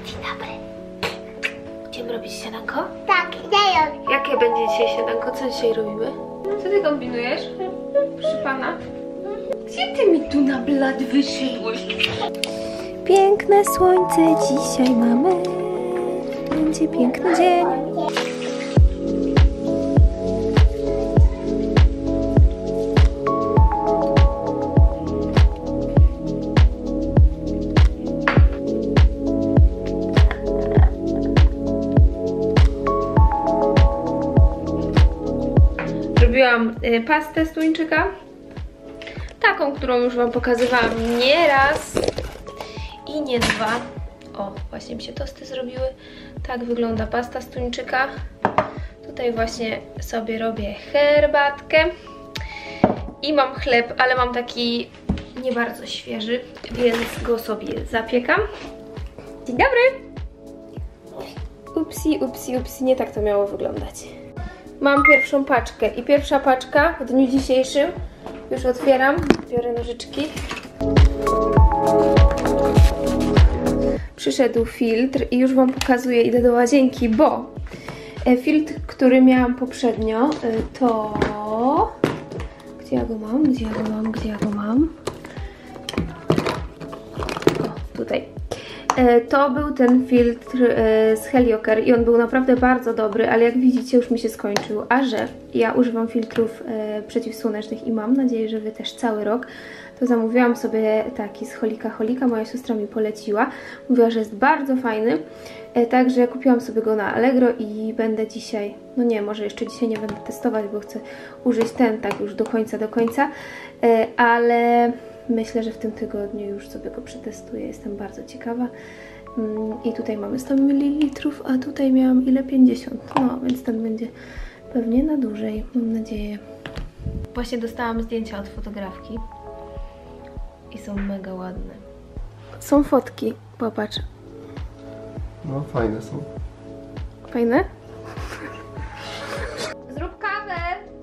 Dzień dobry. Będziemy robić śniadanko? Tak, daję. Jakie będzie dzisiaj śniadanko? Co dzisiaj robimy? Co ty kombinujesz? Proszę pana. Gdzie ty mi tu na blat wyszedłeś? Piękne słońce dzisiaj mamy. Będzie piękny dzień. Zrobiłam pastę z tuńczyka. Taką, którą już wam pokazywałam nie raz i nie dwa. O, właśnie mi się tosty zrobiły. Tak wygląda pasta z tuńczyka. Tutaj właśnie sobie robię herbatkę. I mam chleb, ale mam taki nie bardzo świeży, więc go sobie zapiekam. Dzień dobry! Upsi, nie tak to miało wyglądać. Mam pierwszą paczkę i pierwsza paczka w dniu dzisiejszym. Już otwieram, biorę nożyczki. Przyszedł filtr i już wam pokazuję, idę do łazienki, bo filtr, który miałam poprzednio, to... Gdzie ja go mam? O, tutaj. To był ten filtr z Heliocare i on był naprawdę bardzo dobry, ale jak widzicie już mi się skończył, a że ja używam filtrów przeciwsłonecznych i mam nadzieję, że wy też cały rok, to zamówiłam sobie taki z Holika, moja siostra mi poleciła, mówiła, że jest bardzo fajny, także kupiłam sobie go na Allegro i będę dzisiaj, no nie, może jeszcze dzisiaj nie będę testować, bo chcę użyć ten tak już do końca, ale... Myślę, że w tym tygodniu już sobie go przetestuję, jestem bardzo ciekawa. I tutaj mamy 100 ml, a tutaj miałam ile? 50. No, więc ten będzie pewnie na dłużej, mam nadzieję. Właśnie dostałam zdjęcia od fotografki i są mega ładne. Są fotki, popatrz. No, fajne są. Fajne? Zrób kawę!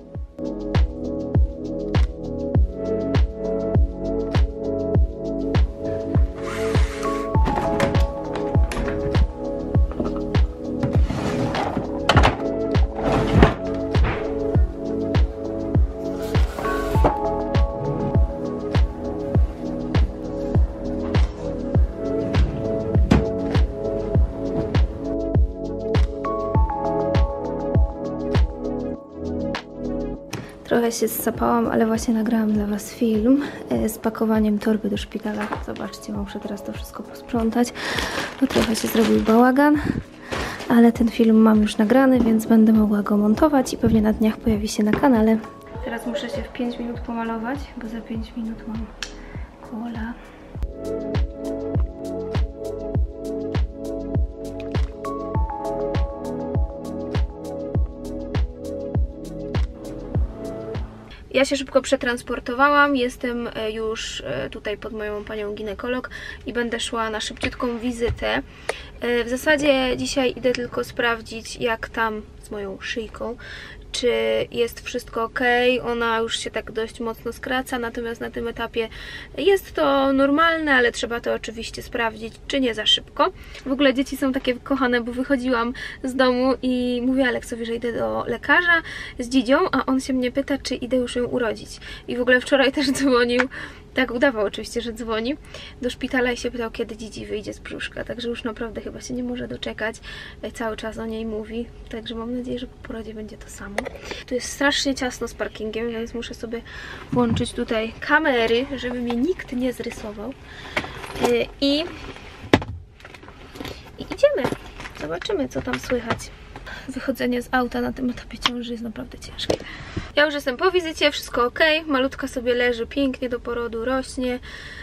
Trochę się zsapałam, ale właśnie nagrałam dla was film z pakowaniem torby do szpitala. Zobaczcie, muszę teraz to wszystko posprzątać. No trochę się zrobił bałagan, ale ten film mam już nagrany, więc będę mogła go montować i pewnie na dniach pojawi się na kanale. Teraz muszę się w 5 minut pomalować, bo za 5 minut mam kola. Ja się szybko przetransportowałam, jestem już tutaj pod moją panią ginekolog i będę szła na szybciutką wizytę. W zasadzie dzisiaj idę tylko sprawdzić, jak tam z moją szyjką, czy jest wszystko ok. Ona już się tak dość mocno skraca, natomiast na tym etapie jest to normalne, ale trzeba to oczywiście sprawdzić, czy nie za szybko. W ogóle dzieci są takie kochane, bo wychodziłam z domu i mówię Aleksowi, że idę do lekarza z Dzidzią, a on się mnie pyta, czy idę już ją urodzić. I w ogóle wczoraj też dzwonił, tak udawał oczywiście, że dzwoni do szpitala i się pytał, kiedy Dzidzi wyjdzie z brzuszka, także już naprawdę chyba się nie może doczekać. Cały czas o niej mówi, także mam nadzieję, że po porodzie będzie to samo. Tu jest strasznie ciasno z parkingiem, więc muszę sobie włączyć tutaj kamery, żeby mnie nikt nie zrysował. I idziemy, zobaczymy, co tam słychać. Wychodzenie z auta na tym etapie ciąży jest naprawdę ciężkie. Ja już jestem po wizycie, wszystko ok, malutka sobie leży pięknie do porodu, rośnie,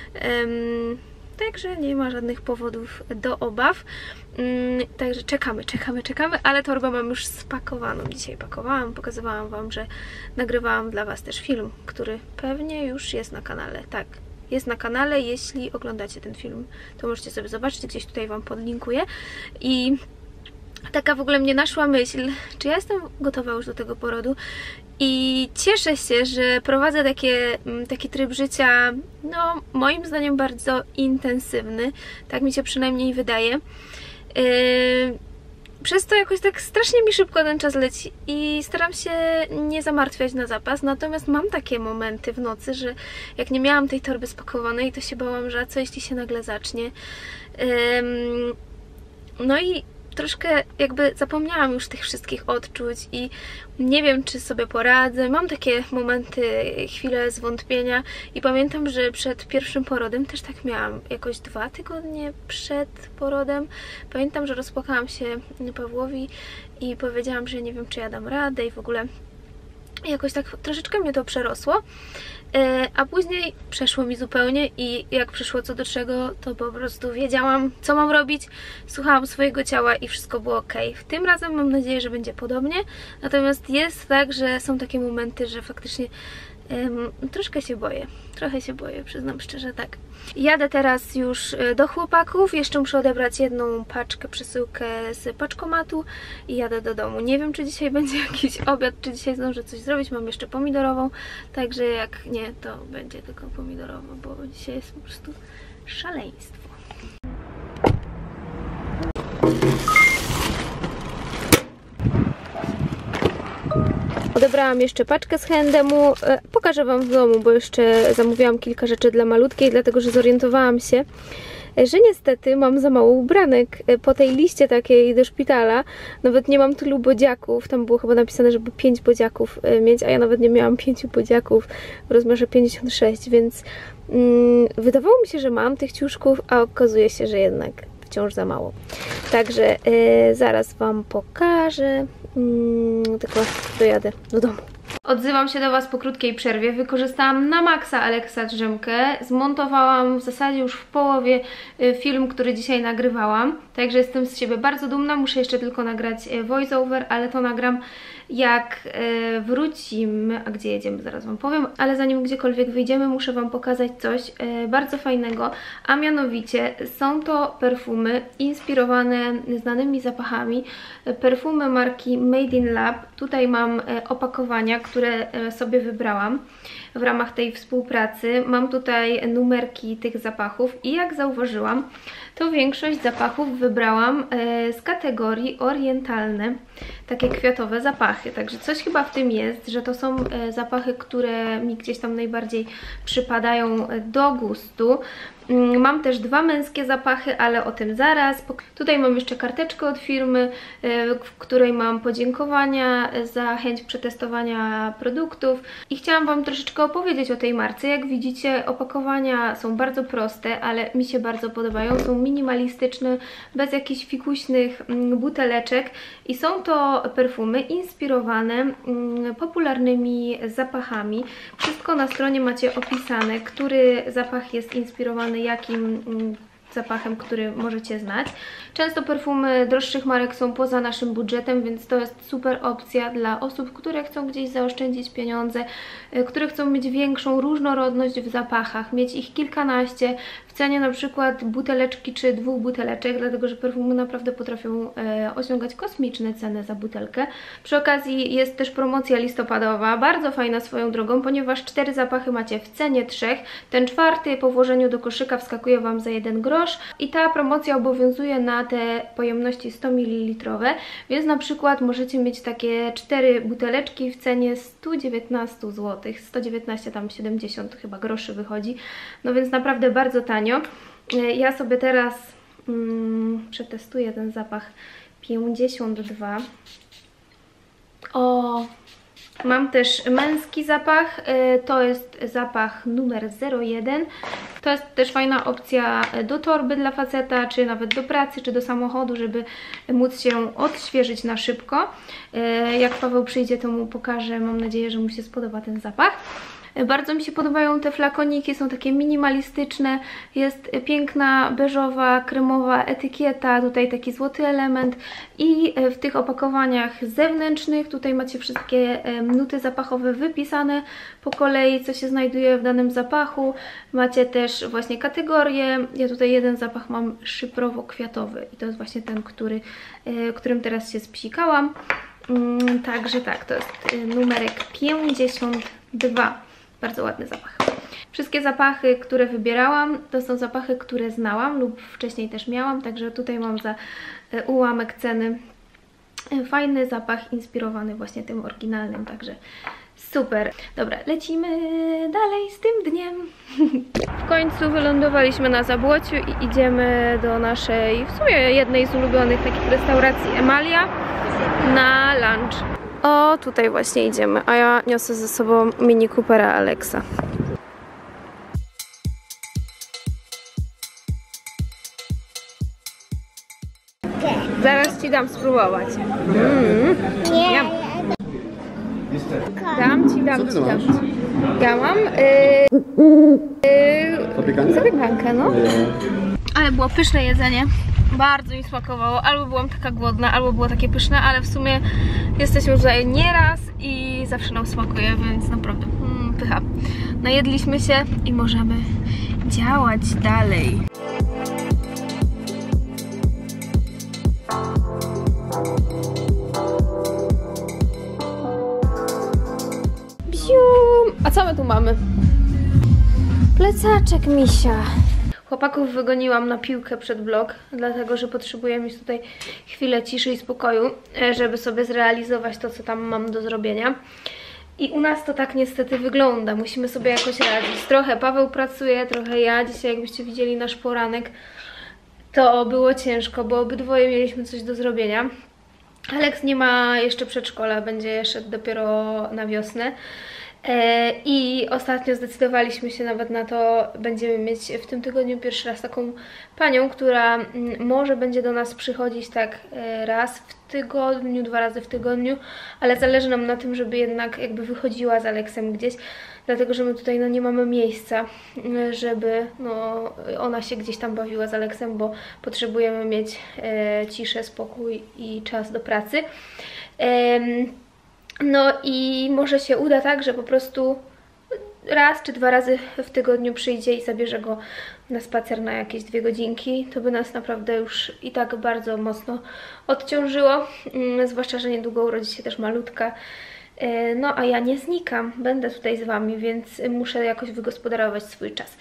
także nie ma żadnych powodów do obaw. Także czekamy, ale torbę mam już spakowaną. Dzisiaj pakowałam, pokazywałam wam, że nagrywałam dla was też film, który pewnie już jest na kanale, tak. Jest na kanale, jeśli oglądacie ten film, to możecie sobie zobaczyć, gdzieś tutaj wam podlinkuję. I taka w ogóle mnie naszła myśl, czy ja jestem gotowa już do tego porodu i cieszę się, że prowadzę taki tryb życia, no moim zdaniem bardzo intensywny, tak mi się przynajmniej wydaje. Przez to jakoś tak strasznie mi szybko ten czas leci i staram się nie zamartwiać na zapas, natomiast mam takie momenty w nocy, że jak nie miałam tej torby spakowanej, to się bałam, że co jeśli się nagle zacznie. No i troszkę jakby zapomniałam już tych wszystkich odczuć i nie wiem, czy sobie poradzę. Mam takie momenty, chwile zwątpienia i pamiętam, że przed pierwszym porodem też tak miałam. Jakoś 2 tygodnie przed porodem. Pamiętam, że rozpłakałam się Pawłowi i powiedziałam, że nie wiem, czy ja dam radę i w ogóle jakoś tak troszeczkę mnie to przerosło. A później przeszło mi zupełnie i jak przyszło co do czego, to po prostu wiedziałam, co mam robić, słuchałam swojego ciała i wszystko było ok. Tym razem mam nadzieję, że będzie podobnie, natomiast jest tak, że są takie momenty, że faktycznie troszkę się boję. Trochę się boję, przyznam szczerze, tak. Jadę teraz już do chłopaków, jeszcze muszę odebrać jedną paczkę, przesyłkę z paczkomatu i jadę do domu. Nie wiem, czy dzisiaj będzie jakiś obiad, czy dzisiaj zdążę coś zrobić, mam jeszcze pomidorową, także jak nie, to będzie tylko pomidorowa, bo dzisiaj jest po prostu szaleństwo. Odebrałam jeszcze paczkę z H&M-u, pokażę Wam w domu, bo jeszcze zamówiłam kilka rzeczy dla malutkiej, dlatego że zorientowałam się, że niestety mam za mało ubranek. Po tej liście takiej do szpitala nawet nie mam tylu bodziaków, tam było chyba napisane, żeby 5 bodziaków mieć, a ja nawet nie miałam 5 bodziaków w rozmiarze 56, więc wydawało mi się, że mam tych ciuszków, a okazuje się, że jednak wciąż za mało. Także zaraz Wam pokażę, tylko dojadę do domu. Odzywam się do Was po krótkiej przerwie. Wykorzystałam na maksa Alexa Drzemkę. Zmontowałam w zasadzie już w połowie film, który dzisiaj nagrywałam. Także jestem z siebie bardzo dumna. Muszę jeszcze tylko nagrać voiceover, ale to nagram jak wrócimy. A gdzie jedziemy? Zaraz Wam powiem. Ale zanim gdziekolwiek wyjdziemy, muszę Wam pokazać coś bardzo fajnego. A mianowicie są to perfumy inspirowane znanymi zapachami. Perfumy marki Made in Lab. Tutaj mam opakowania, które sobie wybrałam w ramach tej współpracy. Mam tutaj numerki tych zapachów i jak zauważyłam, to większość zapachów wybrałam z kategorii orientalne, takie kwiatowe zapachy. Także coś chyba w tym jest, że to są zapachy, które mi gdzieś tam najbardziej przypadają do gustu. Mam też 2 męskie zapachy, ale o tym zaraz. Tutaj mam jeszcze karteczkę od firmy, w której mam podziękowania za chęć przetestowania produktów. I chciałam Wam troszeczkę opowiedzieć o tej marce. Jak widzicie, opakowania są bardzo proste, ale mi się bardzo podobają. Są minimalistyczne, bez jakichś fikuśnych buteleczek. I są to perfumy inspirowane popularnymi zapachami. Wszystko na stronie macie opisane, który zapach jest inspirowany jakim zapachem, który możecie znać. Często perfumy droższych marek są poza naszym budżetem, więc to jest super opcja dla osób, które chcą gdzieś zaoszczędzić pieniądze, które chcą mieć większą różnorodność w zapachach, mieć ich kilkanaście w cenie na przykład buteleczki czy 2 buteleczek, dlatego że perfumy naprawdę potrafią osiągać kosmiczne ceny za butelkę. Przy okazji jest też promocja listopadowa, bardzo fajna swoją drogą, ponieważ 4 zapachy macie w cenie 3, ten 4 po włożeniu do koszyka wskakuje Wam za 1 grosz i ta promocja obowiązuje na te pojemności 100 ml, więc na przykład możecie mieć takie 4 buteleczki w cenie 119 zł, 119 tam 70 chyba groszy wychodzi, no więc naprawdę bardzo tanio. Ja sobie teraz przetestuję ten zapach 52. O, mam też męski zapach, to jest zapach numer 01. To jest też fajna opcja do torby dla faceta, czy nawet do pracy, czy do samochodu, żeby móc się odświeżyć na szybko. Jak Paweł przyjdzie, to mu pokażę, mam nadzieję, że mu się spodoba ten zapach. Bardzo mi się podobają te flakoniki, są takie minimalistyczne, jest piękna, beżowa, kremowa etykieta, tutaj taki złoty element i w tych opakowaniach zewnętrznych tutaj macie wszystkie nuty zapachowe wypisane po kolei, co się znajduje w danym zapachu. Macie też właśnie kategorie, ja tutaj jeden zapach mam szyprowo-kwiatowy i to jest właśnie ten, którym teraz się spsikałam. Także tak, to jest numerek 52. Bardzo ładny zapach. Wszystkie zapachy, które wybierałam, to są zapachy, które znałam lub wcześniej też miałam, także tutaj mam za ułamek ceny fajny zapach inspirowany właśnie tym oryginalnym, także super. Dobra, lecimy dalej z tym dniem. W końcu wylądowaliśmy na Zabłociu i idziemy do naszej, w sumie jednej z ulubionych takich restauracji, Emalia, na lunch. O, tutaj właśnie idziemy, a ja niosę ze sobą Mini Coopera Alexa. Zaraz ci dam spróbować. Nie. Dam ci. Ja mam zapiekankę, no. Ale było pyszne jedzenie. Bardzo mi smakowało. Albo byłam taka głodna, albo było takie pyszne, ale w sumie jesteśmy tutaj nieraz i zawsze nam smakuje, więc naprawdę pycha. Najedliśmy się i możemy działać dalej. A co my tu mamy? Plecaczek misia. Chłopaków wygoniłam na piłkę przed vlog, dlatego że potrzebuję mieć tutaj chwilę ciszy i spokoju, żeby sobie zrealizować to, co tam mam do zrobienia. I u nas to tak niestety wygląda. Musimy sobie jakoś radzić. Trochę Paweł pracuje, trochę ja. Dzisiaj, jakbyście widzieli nasz poranek, to było ciężko, bo obydwoje mieliśmy coś do zrobienia. Aleks nie ma jeszcze przedszkola, będzie szedł dopiero na wiosnę. I ostatnio zdecydowaliśmy się nawet na to, będziemy mieć w tym tygodniu pierwszy raz taką panią, która może będzie do nas przychodzić tak raz w tygodniu, 2 razy w tygodniu, ale zależy nam na tym, żeby jednak jakby wychodziła z Aleksem gdzieś, dlatego że my tutaj no nie mamy miejsca, żeby no, ona się gdzieś tam bawiła z Aleksem, bo potrzebujemy mieć ciszę, spokój i czas do pracy. No i może się uda tak, że po prostu raz czy 2 razy w tygodniu przyjdzie i zabierze go na spacer na jakieś 2 godzinki. To by nas naprawdę już i tak bardzo mocno odciążyło, zwłaszcza, że niedługo urodzi się też malutka. No a ja nie znikam, będę tutaj z Wami, więc muszę jakoś wygospodarować swój czas.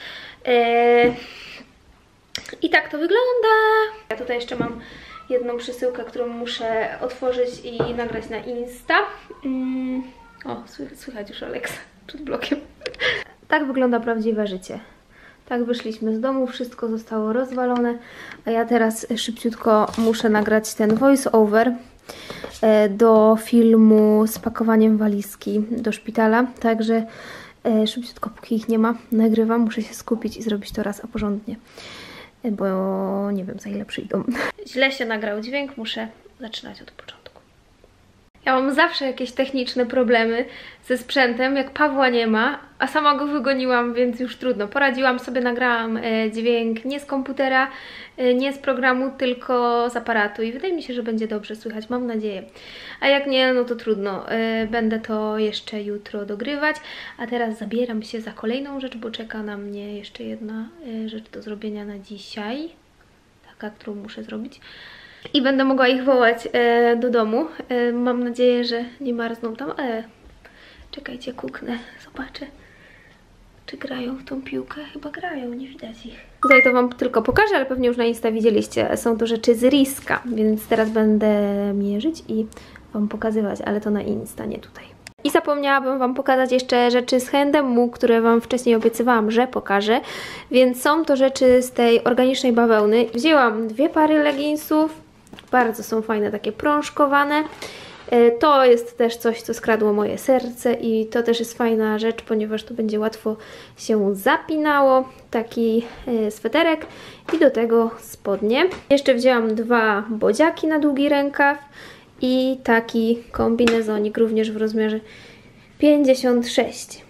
I tak to wygląda. Ja tutaj jeszcze mam jedną przesyłkę, którą muszę otworzyć i nagrać na Insta. O, słychać już Aleksa przed blokiem. Tak wygląda prawdziwe życie. Tak wyszliśmy z domu, wszystko zostało rozwalone, a ja teraz szybciutko muszę nagrać ten voice over do filmu z pakowaniem walizki do szpitala, także szybciutko, póki ich nie ma, nagrywam, muszę się skupić i zrobić to raz a porządnie, bo nie wiem, za ile przyjdą. Źle się nagrał dźwięk, muszę zaczynać od początku. Ja mam zawsze jakieś techniczne problemy ze sprzętem, jak Pawła nie ma, a sama go wygoniłam, więc już trudno. Poradziłam sobie, nagrałam dźwięk nie z komputera, nie z programu, tylko z aparatu i wydaje mi się, że będzie dobrze słychać, mam nadzieję. A jak nie, no to trudno. Będę to jeszcze jutro dogrywać, a teraz zabieram się za kolejną rzecz, bo czeka na mnie jeszcze jedna rzecz do zrobienia na dzisiaj. Taka, którą muszę zrobić. I będę mogła ich wołać do domu. Mam nadzieję, że nie marzną tam, ale czekajcie, kuknę, zobaczę, czy grają w tą piłkę. Chyba grają, nie widać ich. Tutaj to Wam tylko pokażę, ale pewnie już na Insta widzieliście. Są to rzeczy z Riska, więc teraz będę mierzyć i Wam pokazywać, ale to na Insta, nie tutaj. I zapomniałabym Wam pokazać jeszcze rzeczy z H&M, które Wam wcześniej obiecywałam, że pokażę. Więc są to rzeczy z tej organicznej bawełny. Wzięłam 2 pary leginsów. Bardzo są fajne, takie prążkowane. To jest też coś, co skradło moje serce i to też jest fajna rzecz, ponieważ to będzie łatwo się zapinało. Taki sweterek i do tego spodnie. Jeszcze wzięłam 2 bodziaki na długi rękaw i taki kombinezonik również w rozmiarze 56.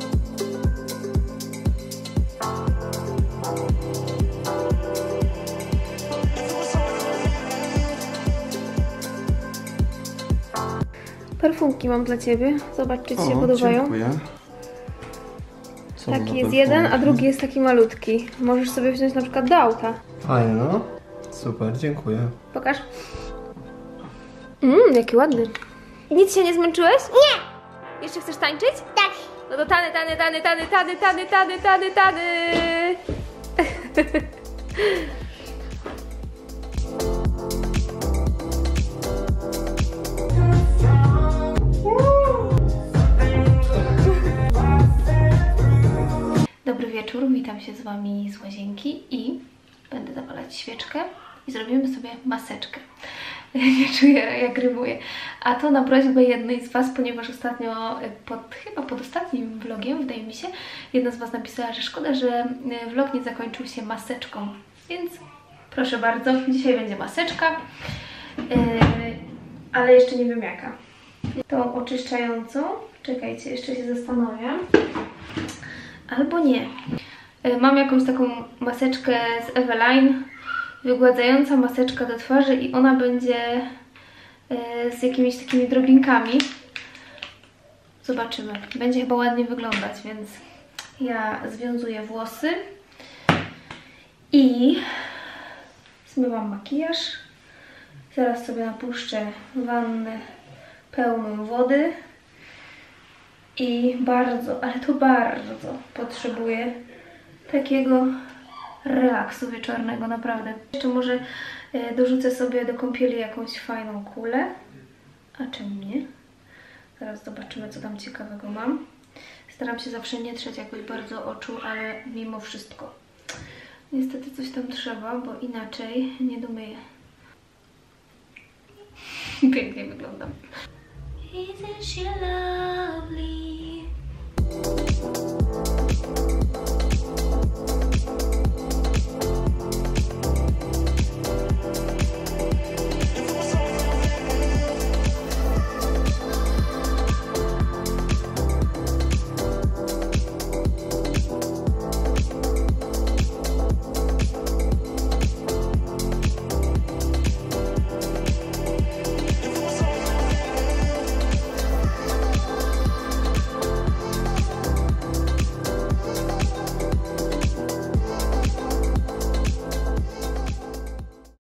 Perfumki mam dla Ciebie. Zobacz, czy Ci się podobają. Dziękuję. Taki jest jeden, a drugi jest taki malutki. Możesz sobie wziąć na przykład do auta. Fajnie, no. Super, dziękuję. Pokaż. Jaki ładny. Nic się nie zmęczyłeś? Nie! Jeszcze chcesz tańczyć? Tak. No to tany. Dobry wieczór, witam się z Wami z łazienki i będę zapalać świeczkę i zrobimy sobie maseczkę. Nie czuję, jak rymuję. A to na prośbę jednej z Was, ponieważ ostatnio, chyba pod ostatnim vlogiem, wydaje mi się, jedna z Was napisała, że szkoda, że vlog nie zakończył się maseczką. Więc proszę bardzo, dzisiaj będzie maseczka, ale jeszcze nie wiem jaka. Tą oczyszczającą, czekajcie, jeszcze się zastanawiam. Albo nie. Mam jakąś taką maseczkę z Eveline, wygładzająca maseczka do twarzy i ona będzie z jakimiś takimi drobinkami. Zobaczymy. Będzie chyba ładnie wyglądać, więc ja związuję włosy i zmywam makijaż. Zaraz sobie napuszczę wannę pełną wody. I bardzo, ale to bardzo potrzebuję takiego relaksu wieczornego, naprawdę. Jeszcze może dorzucę sobie do kąpieli jakąś fajną kulę. A czemu nie? Zaraz zobaczymy, co tam ciekawego mam. Staram się zawsze nie trzeć jakoś bardzo oczu, ale mimo wszystko. Niestety coś tam trzeba, bo inaczej nie domyję. Pięknie wyglądam. Isn't she lovely?